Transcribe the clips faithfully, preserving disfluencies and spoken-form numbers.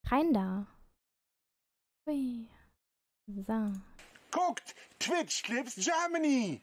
Rein da. Ui. So. Guckt! Twitch Clips Germany!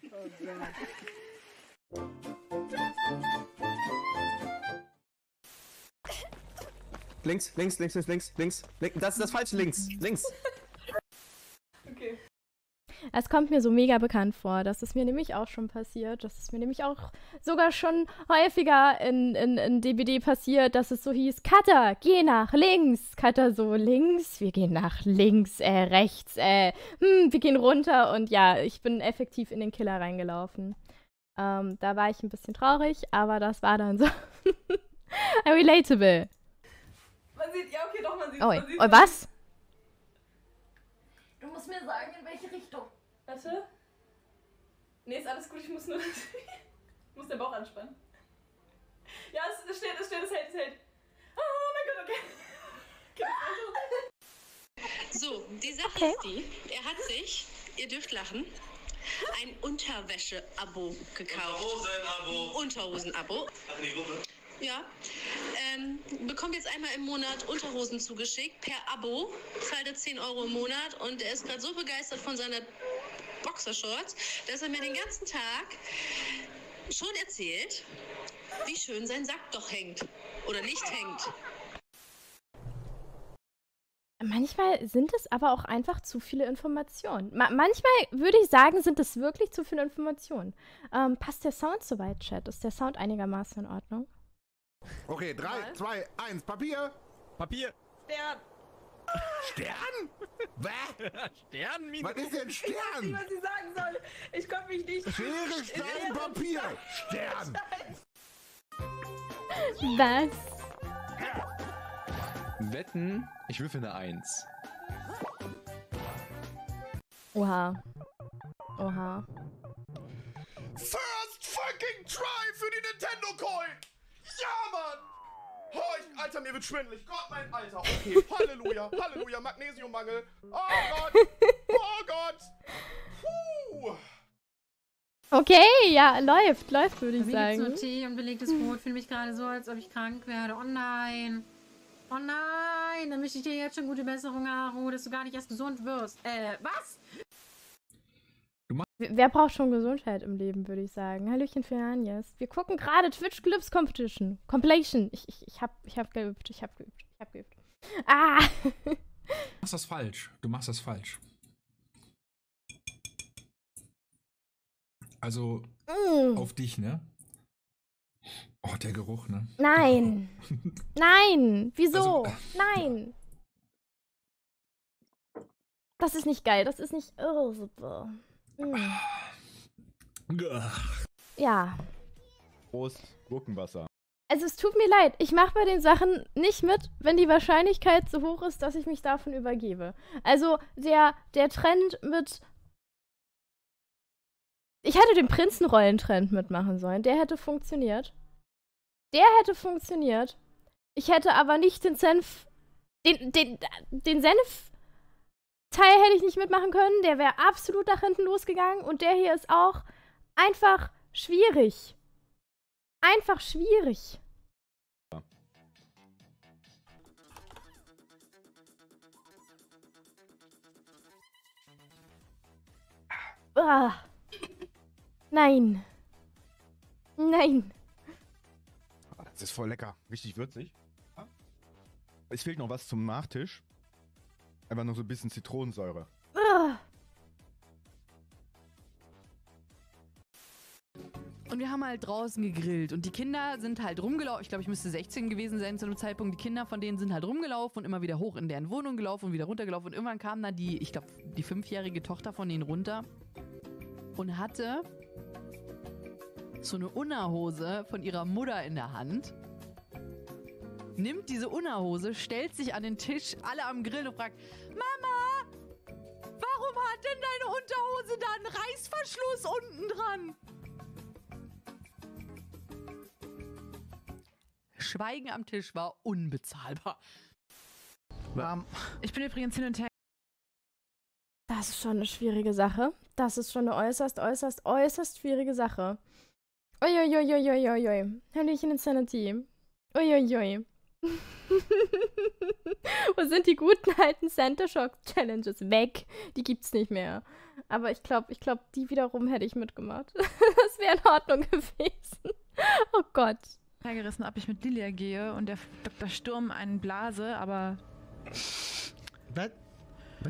Links, links, links, links, links, links, links. Das ist das falsche links. Links. Okay. Es kommt mir so mega bekannt vor. Das ist mir nämlich auch schon passiert. Das ist mir nämlich auch sogar schon häufiger in, in, in D B D passiert, dass es so hieß, Cutter, geh nach links. Cutter so, links? Wir gehen nach links, äh, rechts, äh, hm, wir gehen runter. Und ja, ich bin effektiv in den Killer reingelaufen. Ähm, da war ich ein bisschen traurig, aber das war dann so relatable. Man sieht, ja okay, doch, man sieht Oh, man sieht, oh was? Du musst mir sagen, in welche Richtung. Warte. Nee, ist alles gut, ich muss nur ich muss den Bauch anspannen. Ja, es, es steht, es steht, es hält, es hält. Oh mein Gott, okay. okay. So, die Sache Okay. ist die, er hat sich, ihr dürft lachen, ein Unterwäsche-Abo gekauft. Unterhosen-Abo. Unterhosen-Abo. Ach, in die Gruppe. Ja. Ähm, bekommt jetzt einmal im Monat Unterhosen zugeschickt, per Abo, zahlt er zehn Euro im Monat und er ist gerade so begeistert von seiner Boxershorts, dass er mir den ganzen Tag schon erzählt, wie schön sein Sack doch hängt oder nicht hängt. Manchmal sind es aber auch einfach zu viele Informationen. Ma manchmal würde ich sagen, sind es wirklich zu viele Informationen. Ähm, passt der Sound soweit, Chat? Ist der Sound einigermaßen in Ordnung? Okay, drei, zwei, eins, Papier! Papier. Stern. Stern? Bäh? Stern, Was ist denn Ich weiß nicht, Stern? was ich sagen soll. Ich konnte mich nicht... Schere, Stein, Papier! Stern! Was? Wetten, ich würfel eine Eins. Oha. Oha. First fucking try für die Nintendo Coin! Ja, Mann! Oh, ich, Alter, mir wird schwindelig. Gott, mein Alter. Okay, Halleluja, Halleluja, Magnesiummangel. Oh Gott, oh Gott. Puh. Okay, ja, läuft, läuft, würde ich Mir gibt's nur sagen. Tee und belegtes Brot. Fühle mich gerade so, als ob ich krank werde. Oh nein. Oh nein. Dann wünsche ich dir jetzt schon gute Besserung, Aru, dass du gar nicht erst gesund wirst. Äh, was? Wer braucht schon Gesundheit im Leben, würde ich sagen. Hallöchen für Anjes. Wir gucken gerade Twitch Clips Competition. Compilation. Ich, ich, ich hab, ich hab geübt, ich hab geübt, ich hab geübt. Ah! Du machst das falsch. Du machst das falsch. Also, Mm. auf dich, ne? Oh, der Geruch, ne? Nein. Nein. Wieso? Also- Nein. Das ist nicht geil. Das ist nicht irre. Mm. Ja. Prost, Gurkenwasser. Also es tut mir leid. Ich mache bei den Sachen nicht mit, wenn die Wahrscheinlichkeit so hoch ist, dass ich mich davon übergebe. Also der, der Trend mit... Ich hätte den Prinzenrollentrend mitmachen sollen. Der hätte funktioniert. Der hätte funktioniert. Ich hätte aber nicht den Senf... Den, den, den Senf... Teil hätte ich nicht mitmachen können. Der wäre absolut nach hinten losgegangen. Und der hier ist auch einfach schwierig. Einfach schwierig. Ah. Nein. Nein. Das ist voll lecker. Richtig würzig. Es fehlt noch was zum Nachtisch. Einfach noch so ein bisschen Zitronensäure. Ah. Und wir haben halt draußen gegrillt und die Kinder sind halt rumgelaufen. Ich glaube, ich müsste sechzehn gewesen sein zu einem Zeitpunkt. Die Kinder von denen sind halt rumgelaufen und immer wieder hoch in deren Wohnung gelaufen und wieder runtergelaufen. Und irgendwann kam dann die, ich glaube, die fünfjährige Tochter von denen runter und hatte so eine Unterhose von ihrer Mutter in der Hand. Nimmt diese Unterhose, stellt sich an den Tisch, alle am Grill und fragt, Mama, warum hat denn deine Unterhose da einen Reißverschluss unten dran? Schweigen am Tisch war unbezahlbar. Um, ich bin übrigens hin und her. Das ist schon eine schwierige Sache. Das ist schon eine äußerst, äußerst, äußerst schwierige Sache. Uiuiuiuiuiui. Hallöchen Insanity. Uiuiui. Wo sind die guten alten Center Shock Challenges? Weg. Die gibt's nicht mehr. Aber ich glaube, ich glaube, die wiederum hätte ich mitgemacht. Das wäre in Ordnung gewesen. Oh Gott. Gerissen, ob ich mit Lilia gehe und der Doktor Sturm einen blase, aber... Was? Was?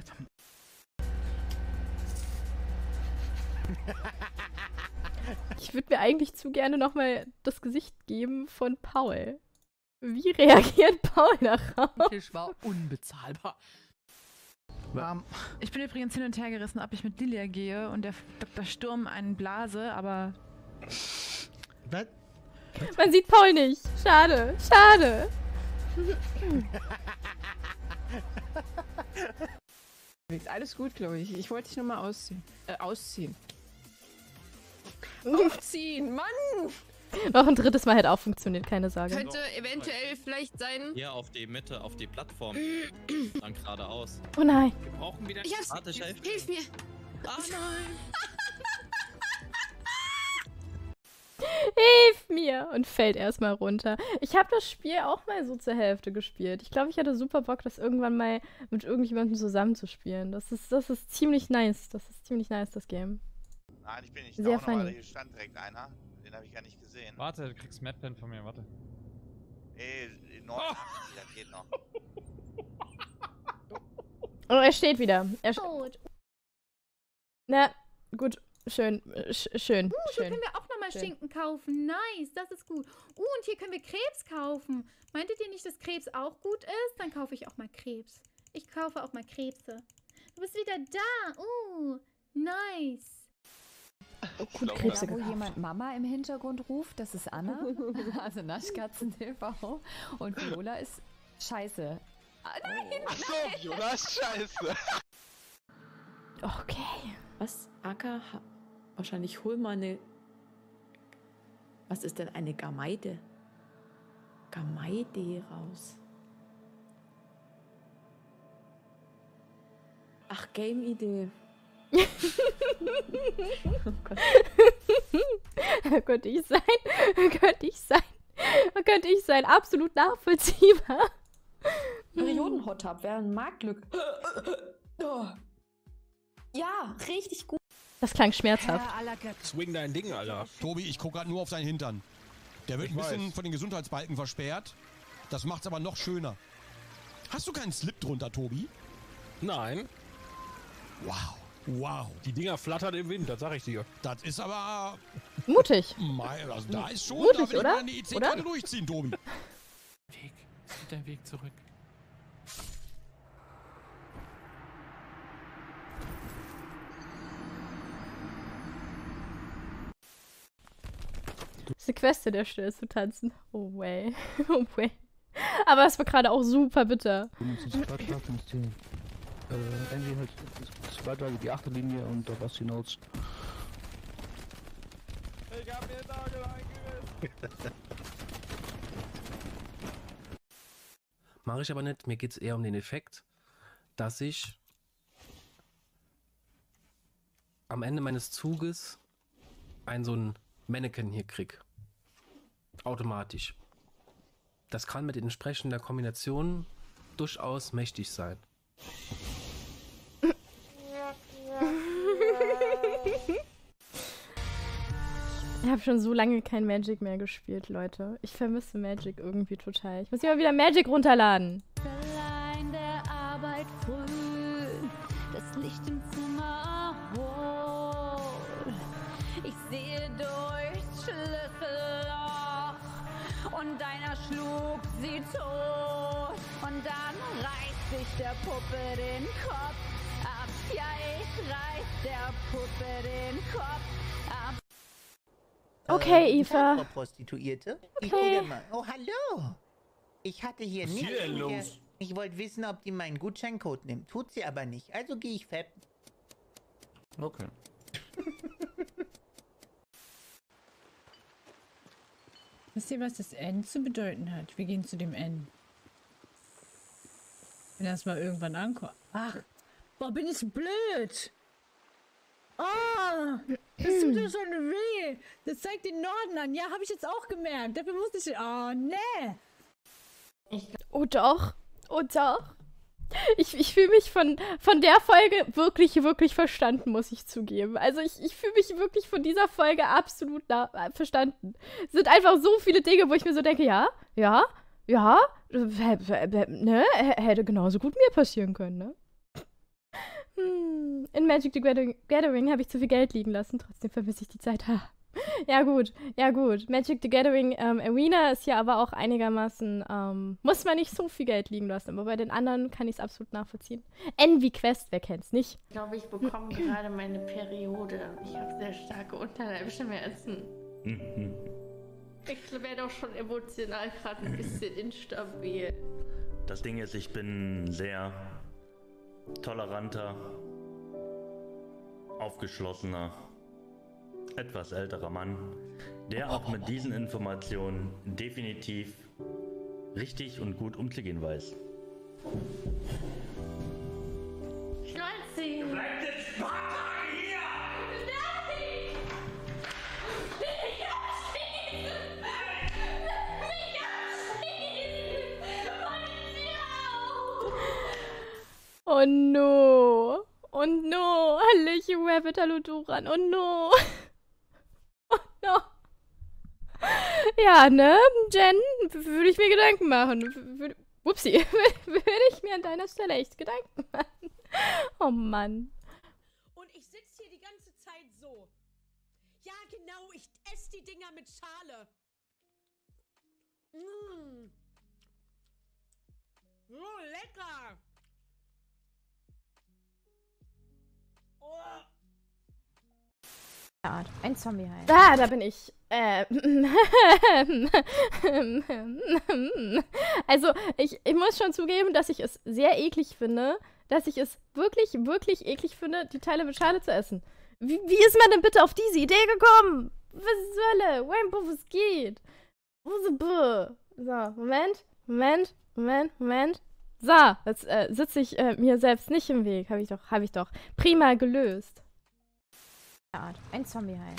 Ich würde mir eigentlich zu gerne nochmal das Gesicht geben von Paul. Wie reagiert Paul darauf? Der Tisch war unbezahlbar. Um, ich bin übrigens hin und her gerissen, ob ich mit Lilia gehe und der Doktor Sturm einen blase, aber... Was? Man sieht Paul nicht. Schade, schade. Alles gut, glaube ich. Ich wollte dich nur mal ausziehen. Äh, ausziehen. Aufziehen, Mann! Noch ein drittes Mal hätte auch funktioniert, keine Sorge. Könnte eventuell vielleicht sein... Hier auf die Mitte, auf die Plattform. Dann geradeaus. Oh nein. Wir brauchen wieder... Ich hab's... Warte, Chef. Hilf mir! Ah nein! Hilf mir! Und fällt erstmal runter. Ich habe das Spiel auch mal so zur Hälfte gespielt. Ich glaube, ich hatte super Bock, das irgendwann mal mit irgendjemandem zusammenzuspielen. Das ist, das ist ziemlich nice. Das ist ziemlich nice, das Game. Nein, ich bin nicht Sehr down, aber funny. hier stand direkt einer. Den habe ich gar nicht gesehen. Warte, du kriegst Madpen von mir, warte. Ey, neun, oh. Das geht noch. Oh, er steht wieder. Er steht. Na, gut. Schön. Sch schön. Uh, hier schön. können wir auch nochmal Schinken kaufen. Nice, das ist gut. Uh, und hier können wir Krebs kaufen. Meintet ihr nicht, dass Krebs auch gut ist? Dann kaufe ich auch mal Krebs. Ich kaufe auch mal Krebse. Du bist wieder da. Uh, nice. Oh, gut, Krebse wo jemand Mama im Hintergrund ruft, das ist Anna, also Naschkatzen-T V. Und Viola ist scheiße. Ah, nein, Ach so, Viola ist scheiße. Okay. Was? Acker? Wahrscheinlich hol mal eine... Was ist denn eine Gameide? Gameide raus. Ach, Game-Idee. Oh Gott. Könnte ich sein. Könnte ich sein. Könnte ich sein. Absolut nachvollziehbar. Perioden-Hot-Tub wäre ein Marktglück. Oh. Ja, richtig gut. Das klang schmerzhaft. Swing dein Ding, Alter. Tobi, ich gucke gerade nur auf seinen Hintern. Der wird Ich ein bisschen weiß. von den Gesundheitsbalken versperrt. Das macht's aber noch schöner. Hast du keinen Slip drunter, Tobi? Nein. Wow. Wow. Die Dinger flattern im Wind, das sag ich dir. Das ist aber... Mutig. Mein, also da ist schon... Mutig, da will ich oder? mal eine E C-Karte Oder? durchziehen, Tobi. Weg. Geht dein Weg zurück. Das ist eine Quest, in der Stelle zu tanzen. Oh way. Oh way. Aber es war gerade auch super bitter. Äh, Angie halt ist weiter die achte Linie und der Basti Notes. Ich hab mir Nagel eingerissen. Mache ich aber nicht. Mir geht es eher um den Effekt, dass ich am Ende meines Zuges ein so ein Mannequin hier krieg. Automatisch. Das kann mit entsprechender Kombination durchaus mächtig sein. Ich habe schon so lange kein Magic mehr gespielt, Leute. Ich vermisse Magic irgendwie total. Ich muss immer wieder Magic runterladen. Allein der Arbeit früh, das Licht im Zimmer holt. Ich sehe durchs Schlüsselloch und deiner schlug sie tot. Und dann reißt sich der Puppe den Kopf ab. Ja, ich reiß der Puppe den Kopf ab. Okay, Äh, Eva. Frau Prostituierte. Ich Okay. gehe mal. Oh, hallo. Ich hatte hier Was ist nichts. hier denn mit der- los? Ich wollte wissen, ob die meinen Gutscheincode nimmt. Tut sie aber nicht. Also gehe ich fett. Okay. Wisst ihr, was das N zu bedeuten hat? Wir gehen zu dem N. Wenn das mal irgendwann ankommt. Ach, boah, bin ich blöd. Oh, das tut mir schon weh. Das zeigt den Norden an. Ja, habe ich jetzt auch gemerkt. Dafür musste ich... Oh, nee. Oh doch, oh doch. Ich, ich fühle mich von, von der Folge wirklich, wirklich verstanden, muss ich zugeben. Also ich, ich fühle mich wirklich von dieser Folge absolut na, äh, verstanden. Es sind einfach so viele Dinge, wo ich mir so denke, ja, ja, ja, äh, ne, hätte genauso gut mir passieren können, ne? Hm, in Magic the Gathering, Gathering habe ich zu viel Geld liegen lassen, trotzdem vermisse ich die Zeit. Ha. Ja gut, ja gut. Magic the Gathering ähm, Arena ist ja aber auch einigermaßen, ähm, muss man nicht so viel Geld liegen lassen, aber bei den anderen kann ich es absolut nachvollziehen. Envy Quest, wer kennt's nicht? Ich glaube, ich bekomme gerade meine Periode. Ich habe sehr starke Unterleibschmerzen. Ich werde auch schon emotional gerade ein bisschen instabil. Das Ding ist, ich bin sehr toleranter, aufgeschlossener, etwas älterer Mann, der auch mit diesen Informationen definitiv richtig und gut umzugehen weiß. Schnalzi! Bleibt jetzt ein paar Tage hier! Nein! Nicht abschießen! Nicht abschießen! Oh no! Oh no! Hallöchen, Rabbit, hallo Duran, oh no! Oh no! Ja, ne, Jen, würde ich mir Gedanken machen. Würde, upsie, würde ich mir an deiner Stelle echt Gedanken machen. Oh Mann. Und ich sitze hier die ganze Zeit so. Ja, genau, ich esse die Dinger mit Schale. Mmh. Oh, lecker. Oh. Art. Ein Zombie halt. Da, da bin ich. Äh. Also, ich, ich muss schon zugeben, dass ich es sehr eklig finde, dass ich es wirklich, wirklich eklig finde, die Teile mit Schale zu essen. Wie, wie ist man denn bitte auf diese Idee gekommen? Was zur Hölle? Rainbow, was geht? So, Moment, Moment, Moment, Moment. So, jetzt äh, sitze ich äh, mir selbst nicht im Weg. Habe ich doch, habe ich doch prima gelöst. Art. Ein Zombie halt.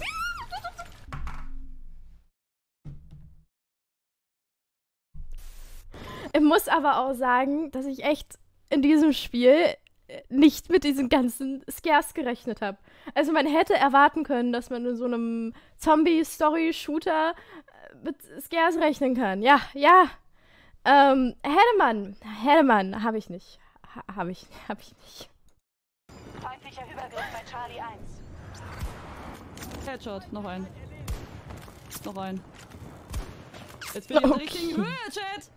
Ich muss aber auch sagen, dass ich echt in diesem Spiel nicht mit diesen ganzen Scares gerechnet habe. Also man hätte erwarten können, dass man in so einem Zombie-Story-Shooter mit Scares rechnen kann. Ja, ja. Ähm, hätte man. Hätte man. Habe ich nicht. Ha, habe ich, hab ich nicht. Feindlicher Übergriff bei Charlie eins. Headshot, noch ein. Noch ein. Jetzt bin ich in der richtigen Höhe, Chat!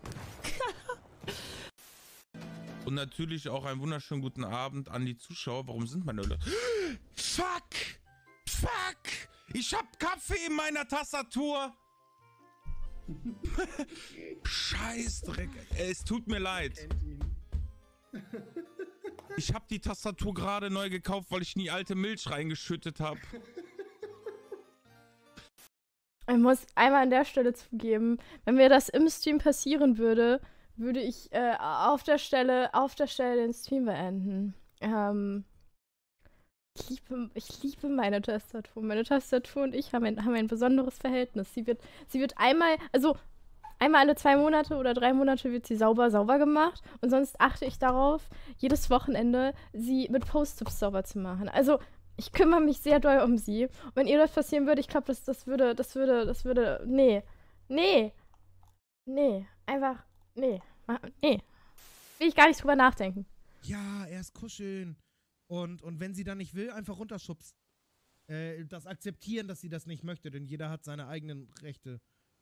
Und natürlich auch einen wunderschönen guten Abend an die Zuschauer. Warum sind meine Leute? Fuck! Fuck! Ich hab Kaffee in meiner Tastatur! Scheißdreck. Es tut mir leid. Ich hab die Tastatur gerade neu gekauft, weil ich nie alte Milch reingeschüttet habe. Ich muss einmal an der Stelle zugeben, wenn mir das im Stream passieren würde, würde ich äh, auf der Stelle, auf der Stelle den Stream beenden. Ähm, ich, liebe, ich liebe meine Tastatur. Meine Tastatur und ich haben ein, haben ein besonderes Verhältnis. Sie wird, sie wird einmal, also einmal alle zwei Monate oder drei Monate wird sie sauber, sauber gemacht. Und sonst achte ich darauf, jedes Wochenende sie mit Post-its sauber zu machen. Also ich kümmere mich sehr doll um sie. Und wenn ihr das passieren würde, ich glaube, das, das würde, das würde, das würde, nee, nee, nee, einfach, nee, nee. Will ich gar nicht drüber nachdenken. Ja, erst kuscheln. Und, und wenn sie dann nicht will, einfach runterschubsen. Äh, das akzeptieren, dass sie das nicht möchte, denn jeder hat seine eigenen Rechte.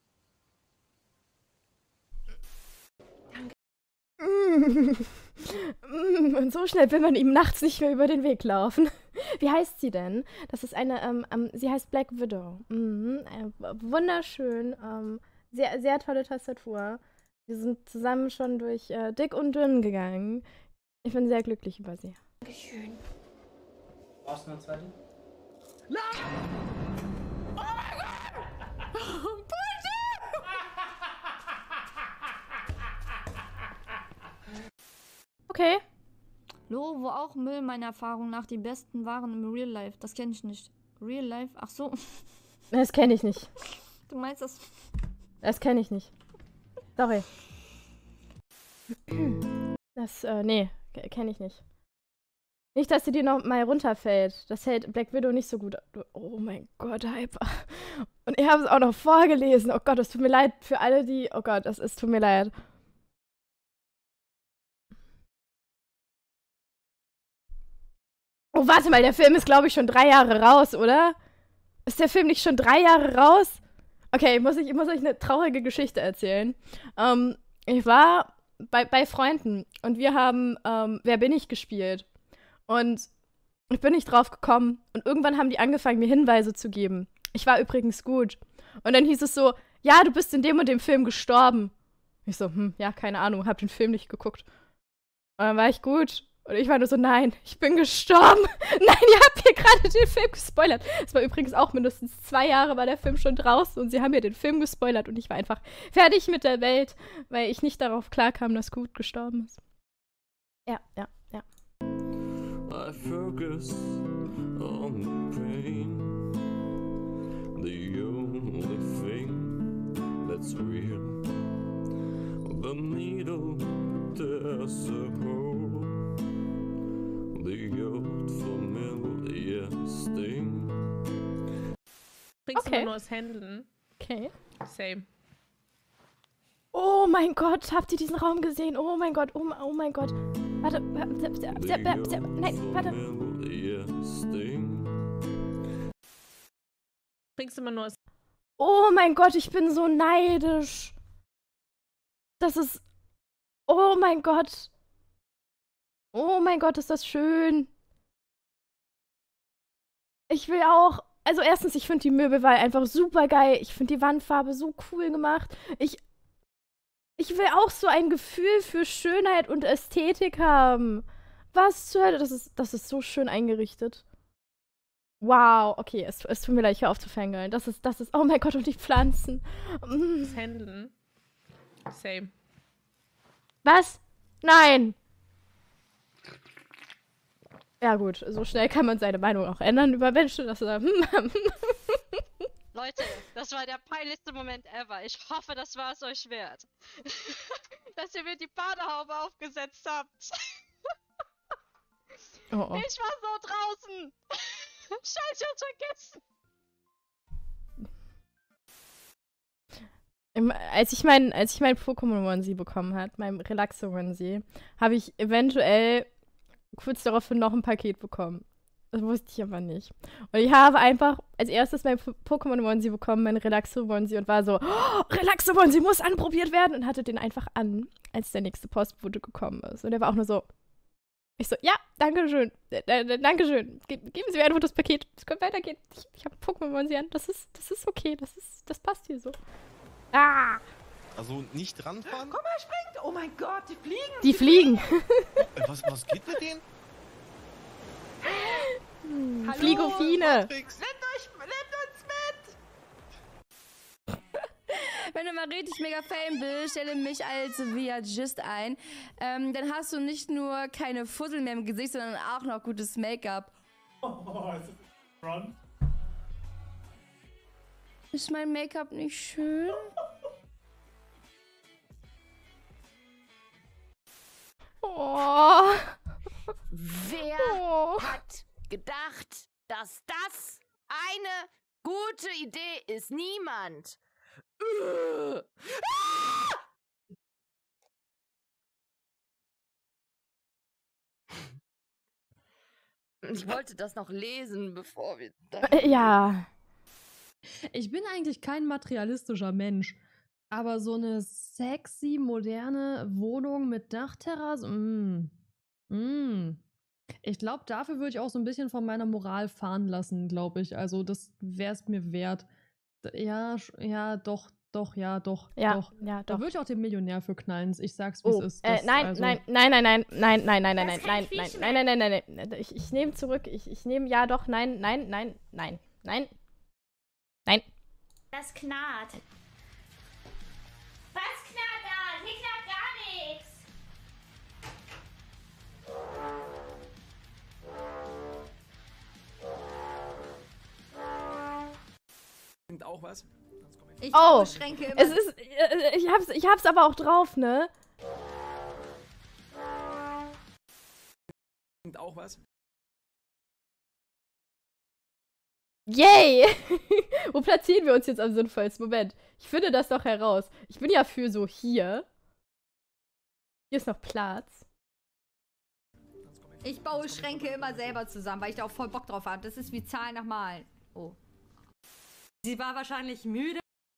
Und so schnell will man ihm nachts nicht mehr über den Weg laufen. Wie heißt sie denn? Das ist eine, ähm, ähm, sie heißt Black Widow. Mhm, äh, wunderschön, ähm, sehr, sehr tolle Tastatur. Wir sind zusammen schon durch äh, dick und dünn gegangen. Ich bin sehr glücklich über sie. Dankeschön. Brauchst du noch eine zweite? Nein! Oh mein Gott! Okay. Lo, wo auch Müll meiner Erfahrung nach die besten waren im Real Life. Das kenne ich nicht. Real Life? Ach so. Das kenne ich nicht. Du meinst das? Das kenne ich nicht. Sorry. Das, äh, nee, kenne ich nicht. Nicht, dass sie dir noch mal runterfällt. Das hält Black Widow nicht so gut. Oh mein Gott, Hyper. Und ihr habt es auch noch vorgelesen. Oh Gott, es tut mir leid für alle, die... Oh Gott, es, es tut mir leid. Oh, warte mal, der Film ist, glaube ich, schon drei Jahre raus, oder? Ist der Film nicht schon drei Jahre raus? Okay, muss ich, ich muss euch eine traurige Geschichte erzählen. Ähm, ich war bei, bei Freunden und wir haben ähm, Wer bin ich gespielt. Und ich bin nicht drauf gekommen. Und irgendwann haben die angefangen, mir Hinweise zu geben. Ich war übrigens gut. Und dann hieß es so, ja, du bist in dem und dem Film gestorben. Ich so, hm, ja, keine Ahnung, hab den Film nicht geguckt. Und dann war ich gut. Und ich war nur so, nein, ich bin gestorben. Nein, ihr habt hier gerade den Film gespoilert. Es war übrigens auch mindestens zwei Jahre war der Film schon draußen und sie haben mir den Film gespoilert und ich war einfach fertig mit der Welt, weil ich nicht darauf klarkam, dass Gut gestorben ist. Ja, ja, ja. I focus on the pain. The only thing that's real. The needle tears a hole. The old familiar sting. Bringst Okay. du nur das Handeln? Okay. Same. Oh mein Gott, habt ihr diesen Raum gesehen? Oh mein Gott, oh, oh mein Gott. Warte, warte, nein, warte. Bringst du immer nur das... Oh mein Gott, ich bin so neidisch. Das ist... Oh mein Gott. Oh mein Gott, ist das schön. Ich will auch... Also erstens, ich finde die Möbelwahl einfach super geil. Ich finde die Wandfarbe so cool gemacht. Ich... Ich will auch so ein Gefühl für Schönheit und Ästhetik haben. Was zur Hölle? Das ist, das ist so schön eingerichtet. Wow, okay, es, es tut mir leid, ich höre auf zu fangirlen. Das ist, das ist, oh mein Gott, und die Pflanzen. Mm. Das Handeln. Same. Was? Nein! Ja gut, so schnell kann man seine Meinung auch ändern über Menschen. Das ist, Leute, das war der peinlichste Moment ever. Ich hoffe, das war es euch wert. Dass ihr mir die Badehaube aufgesetzt habt. Oh, oh. Ich war so draußen. Scheiße, ich hab's vergessen. Im, als ich mein, als ich mein Pokémon Onesie bekommen hat, mein Relaxo Onesie, habe ich eventuell kurz daraufhin noch ein Paket bekommen. Das wusste ich aber nicht. Und ich habe einfach als erstes mein Pokémon Onesie bekommen, mein Relaxo Onesie, und war so, oh, Relaxo Onesie muss anprobiert werden, und hatte den einfach an, als der nächste Postbote gekommen ist. Und der war auch nur so, ich so, ja, danke schön, äh, danke schön. Ge geben Sie mir einfach das Paket, es könnte weitergehen. Ich, ich habe Pokémon Onesie an, das ist, das ist okay, das ist, das passt hier so. Ah! Also nicht ranfahren? Guck mal, springt! Oh mein Gott, die fliegen! Die fliegen! was, was geht mit denen? Hm, Fliegofine! Nehmt euch, nehmt uns mit! Wenn du mal richtig mega Fame bist, stelle mich als Viagist ein. Ähm, dann hast du nicht nur keine Fussel mehr im Gesicht, sondern auch noch gutes Make-up. Oh, ist das Front? Ist mein Make-up nicht schön? Oh. Wer Oh. hat gedacht, dass das eine gute Idee ist? Niemand. Ugh. Ah! Ich wollte das noch lesen, bevor wir... Äh, ja. Ich bin eigentlich kein materialistischer Mensch, aber so eine sexy, moderne Wohnung mit Dachterrasse, mm, mm. Ich glaube, dafür würde ich auch so ein bisschen von meiner Moral fahren lassen, glaube ich. Also das wäre es mir wert. D- Ja, sch- ja, doch, doch, ja, doch, Ja, doch. ja, Da doch. würde ich auch den Millionär für knallen. Ich sag's, wie Oh, es ist. äh, Das, nein, also- nein, nein, nein, nein, nein, nein, nein, nein, Das nein, ist kein nein, nein, Viech nein, nein, nein, nein, nein, ich, ich nehme zurück, ich, ich nehme, ja doch, nein, nein, nein, nein, nein, nein. Das knarrt. Was knarrt da? Hier knarrt gar nichts. Bringt auch was. Ich Oh, habe Schränke immer. es ist, äh, ich hab's, ich hab's aber auch drauf, ne? Klingt auch was. Yay! Wo platzieren wir uns jetzt am sinnvollsten? Moment. Ich finde das doch heraus. Ich bin ja für so hier. Hier ist noch Platz. Ich baue Schränke immer selber zusammen, weil ich da auch voll Bock drauf habe. Das ist wie Zahlen nach Malen. Oh. Sie war wahrscheinlich müde.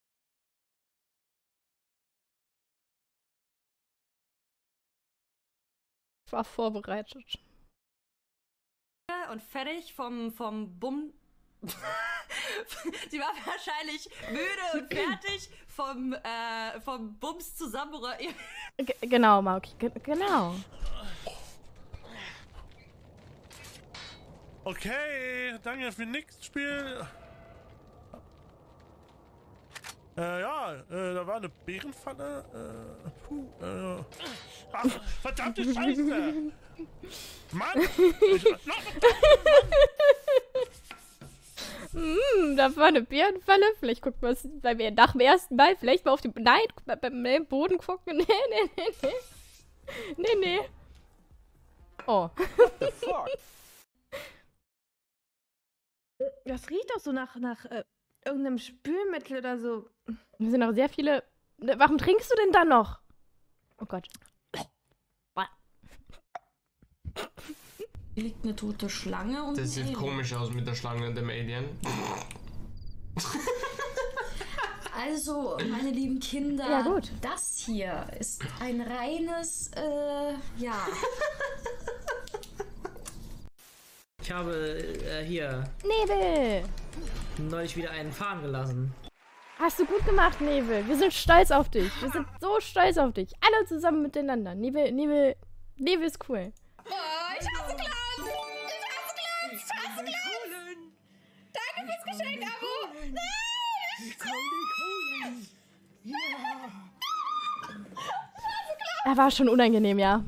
Ich war vorbereitet. Und fertig vom, vom Bumm. Sie war wahrscheinlich müde und fertig vom, äh, vom Bums zusammenrollen. G genau, Mauki, G genau. Okay, danke für nix Spiel. Äh, ja, äh, da war eine Bärenfalle. Äh, puh, äh. Ach, verdammte Scheiße! Mann! Ich, na, Mm, da war eine Bärenfalle. Vielleicht gucken wir es bei mir nach dem ersten Mal. Vielleicht mal auf dem. Nein, beim Boden gucken. Nee, nee, nee, nee. Nee, nee. Oh. What the fuck? Das riecht doch so nach, nach äh, irgendeinem Spülmittel oder so. Da sind noch sehr viele. Warum trinkst du denn dann noch? Oh Gott. Hier liegt eine tote Schlange und Das ein sieht Alien. komisch aus mit der Schlange und dem Alien. Also, meine lieben Kinder, Ja, gut. das hier ist ein reines, äh, ja. Ich habe äh, hier Nebel! neulich wieder einen fahren gelassen. Hast du gut gemacht, Nebel. Wir sind stolz auf dich. Wir sind so stolz auf dich. Alle zusammen miteinander. Nebel, Nebel, Nebel ist cool. Oh, ich hasse Clowns! Ich hasse Clowns! Ich hasse Clowns! Danke fürs Geschenk, Abo! Nein! Ich hasse Er war schon unangenehm, ja.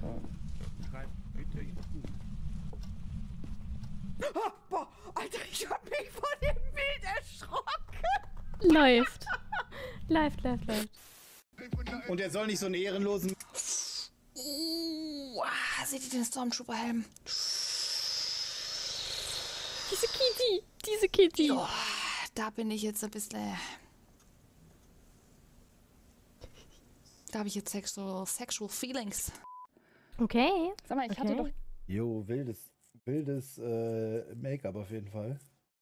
Oh, boah, Alter, ich hab mich von dem Bild erschrocken. Läuft. Läuft, läuft, läuft. Und er soll nicht so einen ehrenlosen... Uh, ah, seht ihr den Stormtrooper-Helm? Diese Kitty, diese Kitty. Oh, da bin ich jetzt ein bisschen... Da habe ich jetzt sexual, sexual feelings. Okay. Sag mal, ich okay. hatte doch... Jo, wildes, wildes äh, Make-up auf jeden Fall.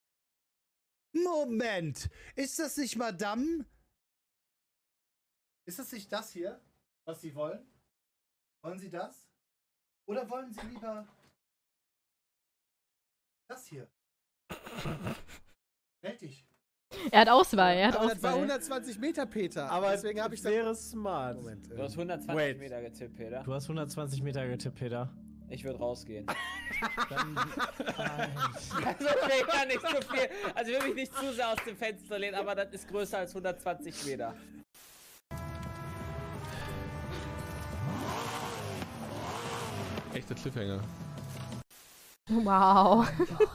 Moment! Ist das nicht Madame? Ist das nicht das hier, was Sie wollen? Wollen Sie das? Oder wollen Sie lieber das hier? Meld dich. Er hat Auswahl, er hat Aber das war Auswahl. hundertzwanzig Meter, Peter. Aber deswegen habe ich wäre smart. Moment, Du hast hundertzwanzig Wait. Meter getippt, Peter. Du hast hundertzwanzig Meter getippt, Peter. Ich würde rausgehen. Dann, Also Peter, nicht zu viel. Also ich will mich nicht zu sehr aus dem Fenster lehnen, aber das ist größer als hundertzwanzig Meter. Echter Cliffhanger. Wow.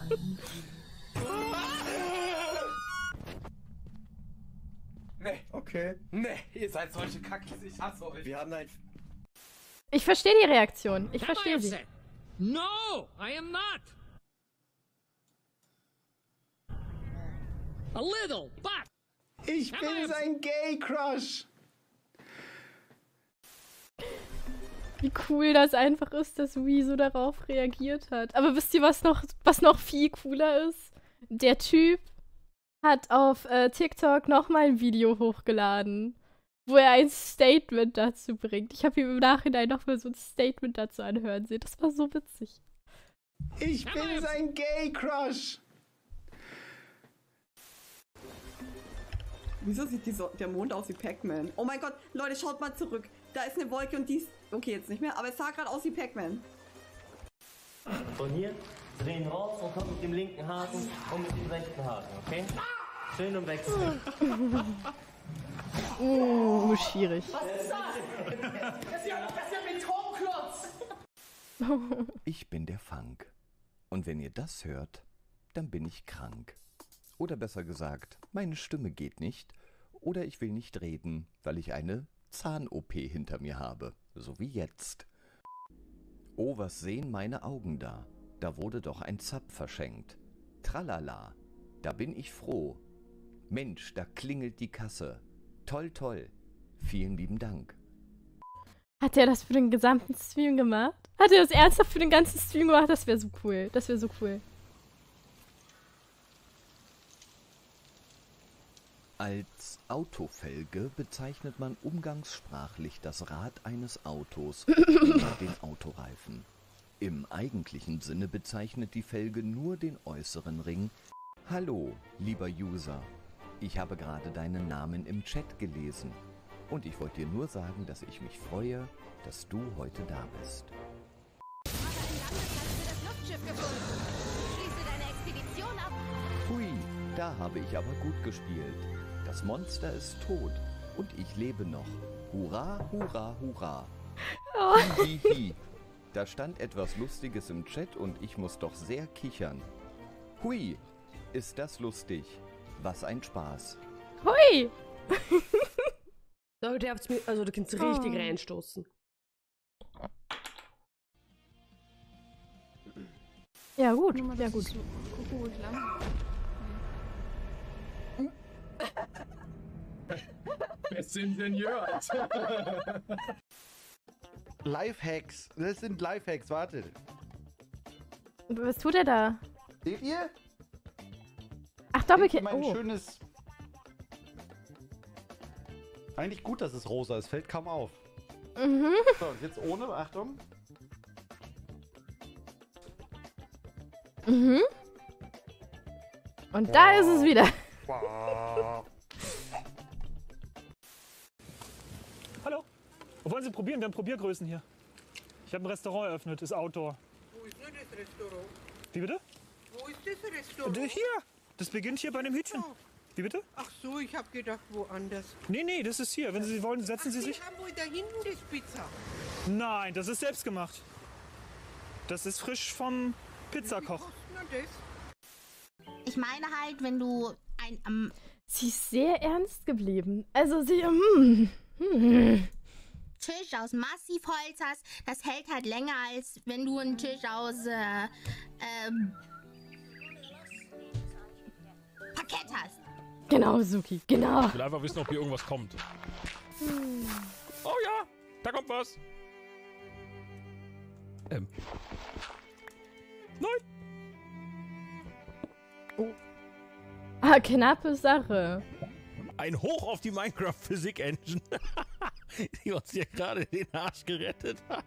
Nee. Okay. Nee, ihr seid solche Kackis, ich hasse euch. Wir haben ein... Ich verstehe die Reaktion. Ich verstehe sie. No, I am not. A little, but. Ich bin sein Gay-Crush. Wie cool das einfach ist, dass Wii so darauf reagiert hat. Aber wisst ihr, was noch, was noch viel cooler ist? Der Typ hat auf äh, TikTok nochmal ein Video hochgeladen, wo er ein Statement dazu bringt. Ich habe ihm im Nachhinein nochmal so ein Statement dazu anhören sehen. Das war so witzig. Ich bin sein Gay-Crush. Wieso sieht die so der Mond aus wie Pac-Man? Oh mein Gott, Leute, schaut mal zurück. Da ist eine Wolke und die ist... Okay, jetzt nicht mehr, aber es sah gerade aus wie Pac-Man. Und hier drehen raus und kommt mit dem linken Haken und mit dem rechten Haken, okay? Schön und wechseln. Uh, schwierig. Was ist das? Das ist ja, das ist ja Betonklotz. Ich bin der Funk. Und wenn ihr das hört, dann bin ich krank. Oder besser gesagt, meine Stimme geht nicht. Oder ich will nicht reden, weil ich eine Zahn-O P hinter mir habe. So wie jetzt. Oh, was sehen meine Augen da? da wurde doch ein Zap verschenkt. Tralala, da bin ich froh. Mensch, da klingelt die Kasse. Toll, toll. Vielen lieben Dank. Hat er das für den gesamten Stream gemacht? Hat er das ernsthaft für den ganzen Stream gemacht? Das wäre so cool. Das wäre so cool. Als Autofelge bezeichnet man umgangssprachlich das Rad eines Autos oder den Autoreifen. Im eigentlichen Sinne bezeichnet die Felge nur den äußeren Ring. Hallo, lieber User. Ich habe gerade deinen Namen im Chat gelesen. Und ich wollte dir nur sagen, dass ich mich freue, dass du heute da bist. Hui, da habe ich aber gut gespielt. Das Monster ist tot und ich lebe noch. Hurra, hurra, hurra. Oh. Hi, hi, hi. Da stand etwas Lustiges im Chat und ich muss doch sehr kichern. Hui, ist das lustig. Was ein Spaß. Hui. Da darfst mir, also du kannst richtig Oh. reinstoßen. Ja, gut. Ja, gut. Gut, lang. Beste Ingenieur, Alter. Lifehacks. Das sind Lifehacks, wartet. Was tut er da? Seht ihr? Ach, Doppelkind. Mein Oh. schönes... Eigentlich gut, dass es rosa ist. Fällt kaum auf. Mhm. So, und jetzt ohne, Achtung. Mhm. Und da ist es wieder. Hallo. Wollen Sie probieren? Wir haben Probiergrößen hier. Ich habe ein Restaurant eröffnet, ist Outdoor. Wo ist denn das Restaurant? Wie bitte? Wo ist das Restaurant? Äh, Hier. Das beginnt hier bei dem Hütchen. Wie bitte? Ach so, ich habe gedacht, woanders. Nee, nee, das ist hier. Wenn Sie wollen, setzen Sie Ach, sich. Sie haben wohl da hinten das Pizza. Nein, das ist selbst gemacht. Das ist frisch vom Pizzakoch. Na das. Ich meine halt, wenn du ein... Ähm, Sie ist sehr ernst geblieben. Also sie... Mm, mm. Tisch aus Massivholz hast, das hält halt länger, als wenn du einen Tisch aus äh, ähm, Parkett hast. Genau, Suki, genau. Ich will einfach wissen, ob hier irgendwas kommt. Oh ja, da kommt was. Ähm. Nein. Ah, knappe Sache. Ein Hoch auf die Minecraft Physik Engine, die uns hier gerade den Arsch gerettet hat.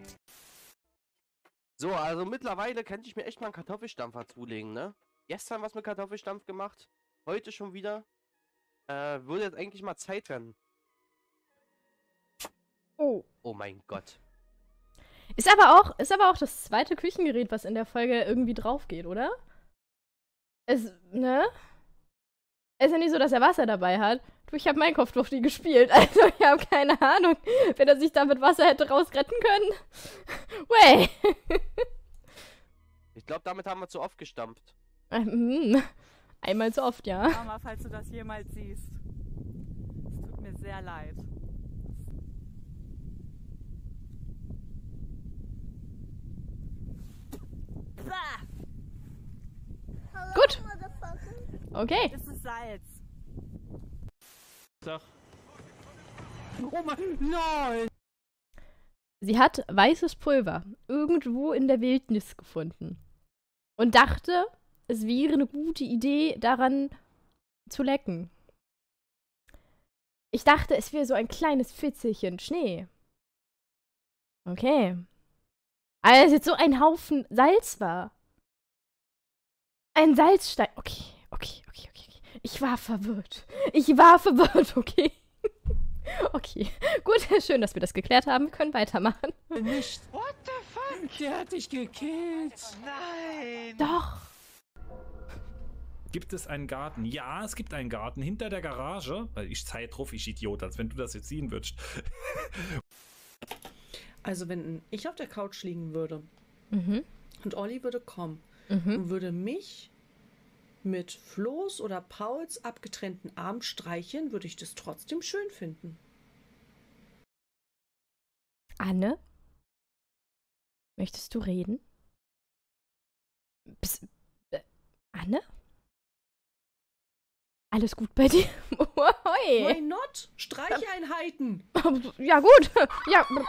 So, also mittlerweile könnte ich mir echt mal einen Kartoffelstampfer zulegen, ne? Gestern was mit Kartoffelstampf gemacht, heute schon wieder. Äh, würde jetzt eigentlich mal Zeit werden. Oh. Oh mein Gott. Ist aber auch, ist aber auch das zweite Küchengerät, was in der Folge irgendwie drauf geht, oder? Es, ne? Es ist ja nicht so, dass er Wasser dabei hat. Du, ich habe Minecraft auf die gespielt. Also, ich habe keine Ahnung, wenn er sich da mit Wasser hätte rausretten können. Way. Ich glaube, damit haben wir zu oft gestampft. Ähm, Einmal zu oft, ja. Mama, falls du das jemals siehst. Es tut mir sehr leid. Gut. Okay. Das ist Salz. Sag. Oh mein... Nein! Sie hat weißes Pulver irgendwo in der Wildnis gefunden und dachte, es wäre eine gute Idee, daran zu lecken. Ich dachte, es wäre so ein kleines Fitzelchen Schnee. Okay. Als es jetzt so ein Haufen Salz war. Ein Salzstein. Okay, okay, okay, okay. Ich war verwirrt. Ich war verwirrt, okay. Okay, gut, schön, dass wir das geklärt haben. Wir können weitermachen. Nicht. What the fuck? Der hat dich gekillt. Nein. Doch. Gibt es einen Garten? Ja, es gibt einen Garten hinter der Garage. Weil ich Zeit drauf, ich Idiot, als wenn du das jetzt sehen würdest. Also wenn ich auf der Couch liegen würde Mhm. und Olli würde kommen Mhm. und würde mich mit Flo's oder Pauls abgetrennten Arm streicheln, würde ich das trotzdem schön finden. Anne? Möchtest du reden? Psst. Äh, Anne? Alles gut bei dir? Hoi. Why not? Streicheinheiten. Ja, gut. Ja. Du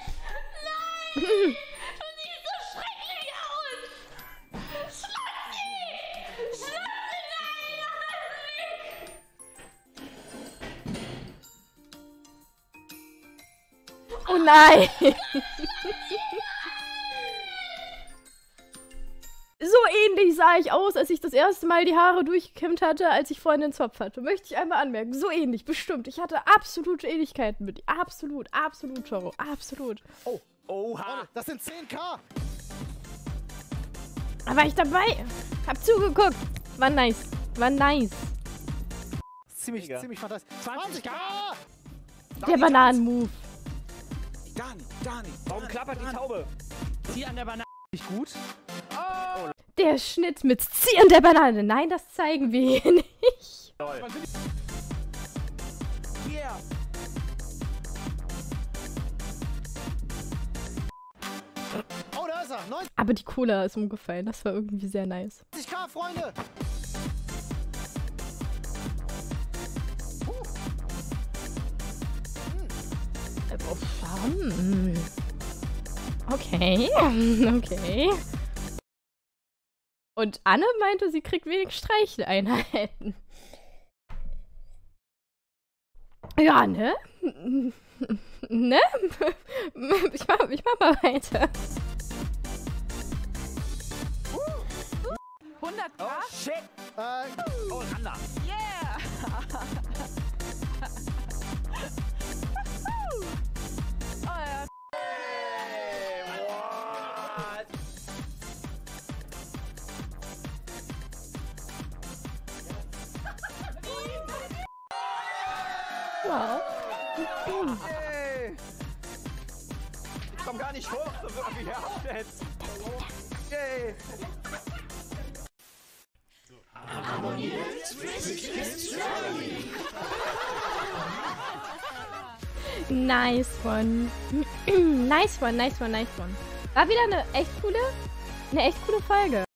siehst so schrecklich aus! Schlag sie! Schlag sie! Nein! Oh nein! So ähnlich sah ich aus, als ich das erste Mal die Haare durchgekämmt hatte, als ich vorhin den Zopf hatte. Möchte ich einmal anmerken. So ähnlich, bestimmt. Ich hatte absolute Ähnlichkeiten mit dir. Absolut, absolut, Toro. Absolut. Oh, oha. Das sind zehn K. Da war ich dabei. Hab zugeguckt. War nice. War nice. Ziemlich, Mega. ziemlich fantastisch. zwanzig K. Der Bananen-Move. Dani, Dani. Warum klappert die Taube? Zieh an der Banane. Nicht gut. Oh. Der Schnitt mit Ziehen der Banane. Nein, das zeigen wir hier nicht. Toll. Yeah. Oh, da ist er. neunzig Aber die Cola ist umgefallen. Das war irgendwie sehr nice. K, Freunde. Hm. Okay. Okay. Und Anne meinte, sie kriegt wenig Streicheleinheiten. Ja, ne? Ne? Ich mach, ich mach mal weiter. hundert K? Oh, shit. Äh, oh, Anna. Yeah! Oh ja. Wow. Hey. Ich komm gar nicht hoch, so wie ihr jetzt. Yay. Nice one. Nice one, nice one, nice one. War wieder eine echt coole, eine echt coole Folge.